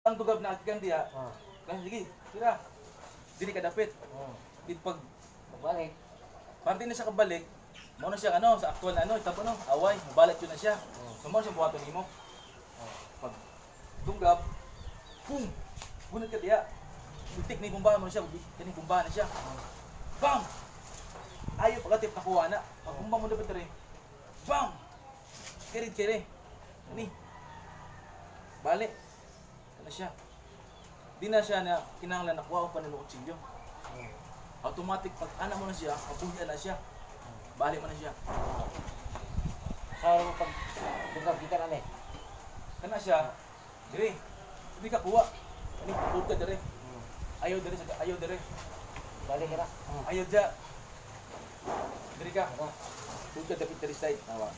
Ang tugab na akikan diya. Kaya sige, tira. Dili ka dapit. Di pag Balik. parte na siya kabalik, mo na siya ano sa aktual na ano, tabo no, away, mabalik yun na siya. So mo siya buhaton nimo. Pag tunggab, boom. Gunit ka diya. Itik ni kumbahan mo na siya, kini kumbahan na siya. Bam! Ayaw pagkatip nakuha na. Pag kumbang mo dapat rin. Bam! Kiri. Ani. Balik. Ano siya? Di na siya na kinahanglan nakuha ko pa ng kutsilyo. Automatic pag anak mo na siya, mabuhian na siya. Balik mo na siya. Saan mo pag dugagikan ano eh? Kana siya, dire. Hindi ka kuha. Ani, pud ka dire. Ayaw dire. Balik ka na. Ayaw dya. Dire ka. Pud ka dapit dire side. Nawa.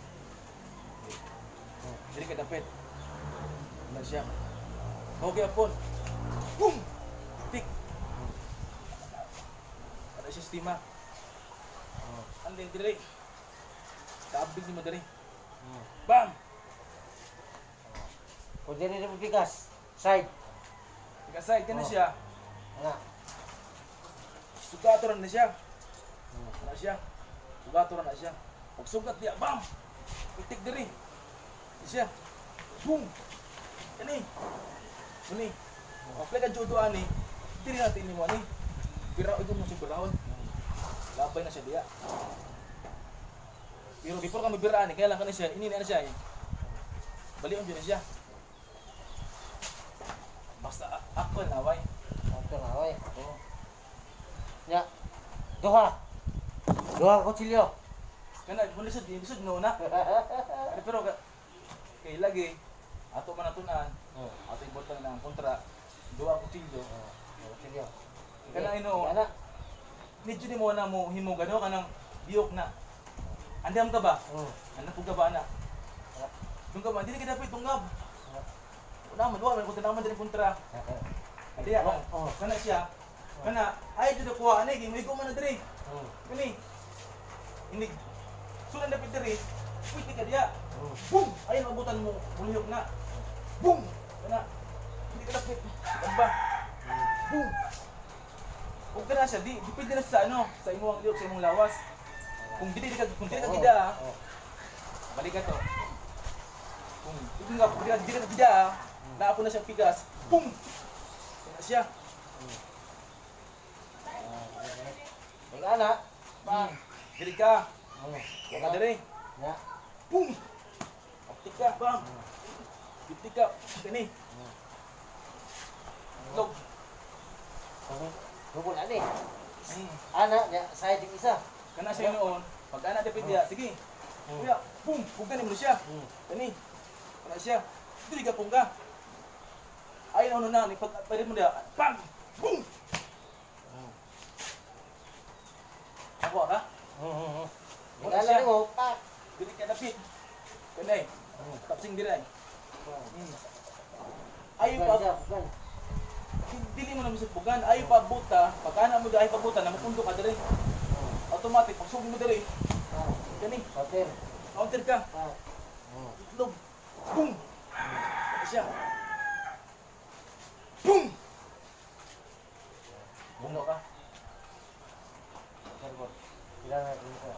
Dire ka dapit. Ano siya? Okay apon. Boom! Tik. Ada sistema. Andin dire. Kaabig ni mo dire. Bam! Kung dili na bigas, side. Tika side ka na siya. Ano? Sugatoran na siya. Ano siya? Sugatoran na siya. Pag sugat niya, bam! Itik dire. Siya. Boom! Ini. Ini. Apply ka judo ani. Dili natin ni mo ani. Bira ito mo si Birahon. Lapay na siya diya. Pero before ka magbiraan, kaya lang ka na siya, ini na siya eh. Balion dyan na siya. Basta ako na, away. Ito na, oy. Oo. Ya. Duha. Duha kutsilyo. Kana, lisod na una. Pero kay lagi, ato manatunan, ato ibutang ng kontra, duwa kutsilyo. Kutsilyo. Kana ino, Kana. medyo di mo na mo himo gano kanang biyok na. Andam ka ba? Anak ko ka ba na? Tunggab man, dili ka dapat tunggab. Wala man kung tanaman din kontra. Adi ya, kana siya. Kana ay jud ko ani gi mo man na diri. Kani. Ini sunan dapat diri. Pwede ka diya. Boom! Ayun abutan mo, bulihok na. Boom! Kana. Hindi ka dapat. Ba? Boom! Kung kana siya, depende na sa ano, sa imong lihok, sa imong lawas. Kung dili ka gida, balik ka to. Kung dili ka gida, naapon na siyang pigas. Boom! Kana siya. Ikaw na. Dili ka. Wala diri. Ya. Boom! Aptik ka, bang! Aptik ka, kani. Log. Hubol ani. Ana, ya, side yung isa. Kana siya noon, pag anak dapat diya, sige. Kuya, boom! Puggan mo siya. Kani. Kana siya. Dili ka pungga. Ayun ano na, pag mo diya, bang! Boom! Ako ka? Ikaw na mo, pak. Dili ka dapit. Kanay. Tapsing diray. Ayaw pa, Bukan. dili mo na misagpugan. Ayaw pa buta, pag anak mo diya, ayaw pa buta, namapundo ka diri. Automatic, pag sugod mo diri, kani, Hotel. counter ka. Itlog. Boom! Ano siya? Boom! Bundo ka. Kailangan dito.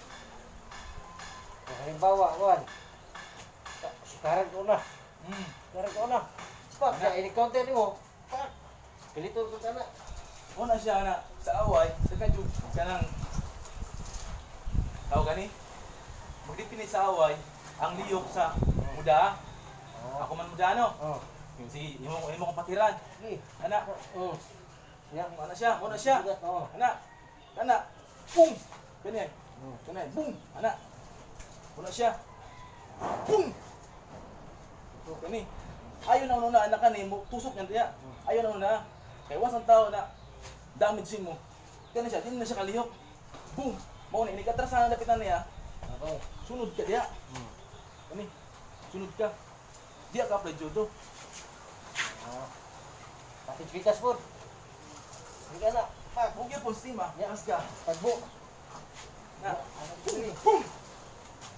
Halimbawa, Juan. Sekarang ko na. Sekarang ko na. Pak, ya ini konten mo. Pak. Pilito ko sana. Una siya na sa away, sa kadyo, siya nang tao gani. Magdipinit sa away, ang liyok sa muda. Ako man muda no. Yung sige, imo kong patiran. Anak. Ya, Ano siya? Una siya. Oh. Anak. Anak. Boom! Ganyan. Ganyan. Boom! Anak. Una siya. Boom! Gani. Ayaw na una anak ka ni, tusok niya diya. Ayaw na una. Kaya wasang tao na damage mo. Ganyan siya, hindi na siya kalihok. Boom! Mauna, inikatras na lapitan niya. Okay. Sunod ka diya. Gani. Sunod ka. Diya ka apply judo. Pati pikas po. Hindi na. Pak. Huwag yung postima. Yakas ka. Tagbo. Na. Boom!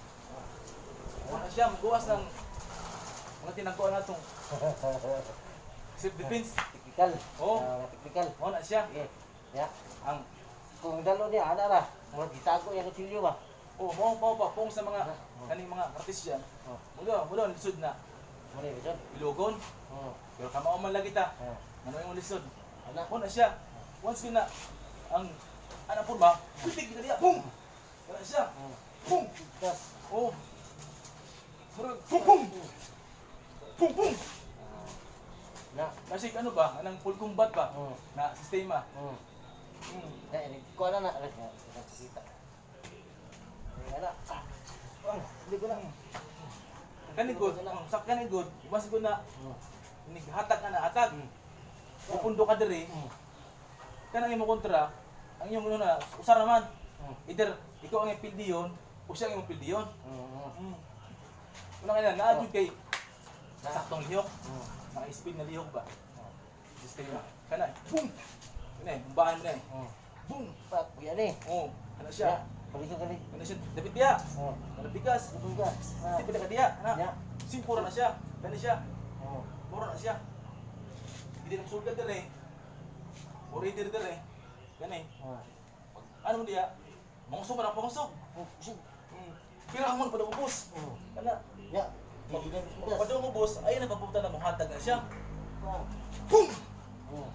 Ano siya, magbuwas ng mga tinagkuhan na itong Self-defense. Technical. Oo. Technical. Mo na siya. Sige. Ya. Ang Kung dalo niya, ana ra. Murag gitago yung kutsilyo ba? mo pa pong sa mga kaning mga artisyan. Oh. Mulo lisod na. Muna yun. Ilogon. Oh. Pero kamao man lang kita. Oh. Ano yung lisod? Ana. Mo na siya. Once na ang anak po ba? Pitik kita diya. Boom. Wala siya. Oh. Boom. Tas. Oh. Murag boom boom. Boom boom. Na. Kasi ano ba? Anang full combat ba? Oh. Na sistema. Oh. Hmm. Na ini ko na alas nga kita. Ana. Hindi ko na. Kanigod, sa kanigod, mas ko na Oh. hatag ka na hatag. Pupundo ka diri. Kanang imo kontra, ang iyong ano na usar naman. Either ikaw ang ipildi yun, o siya ang ipildi yun. Una ka na, naadyo kay saktong lihok. Naka-speed na lihok ba? Sistema. Kana, boom! Kana eh, bumbaan mo na eh. Boom! Pak, yan eh. Oo, kana siya. Balik ka balik. Kana siya, dapat diya. Oh. Kana bigas. Betul ka. Dapat ka diya. Ya. Ana, simpura na siya. Kana siya. Oh. Mura na siya. Hindi na sulgad dali. Already dali. Kana eh. Oh. Ano mo diya? Mangusog man ang pangusog. Oh. Sing. Pira mo pada ubos. Oh. Kana, Ya. Hindi na bigas. pada ubos ay nagpapunta na mong hatag na siya. Oh. Boom! Oh.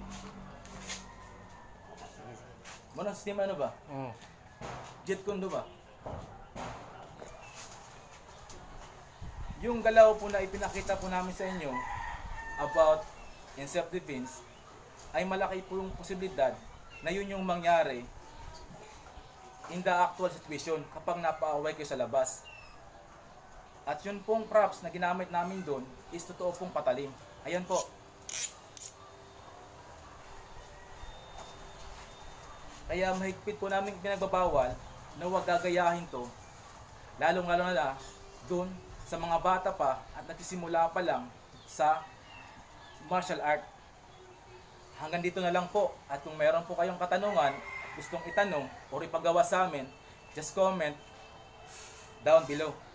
Muna sistema ano ba? Oh. Jet condo ba? Yung galaw po na ipinakita po namin sa inyo about in self-defense ay malaki po yung posibilidad na yun yung mangyari in the actual situation kapag napaaway kayo sa labas. At yun pong props na ginamit namin doon is totoo pong patalim. Ayan po. Kaya mahigpit po namin pinagbabawal na huwag gagayahin to. Lalong-lalo na doon sa mga bata pa at nagsisimula pa lang sa martial art. Hanggang dito na lang po. At kung mayroon po kayong katanungan at gustong itanong o ipagawa sa amin, just comment down below.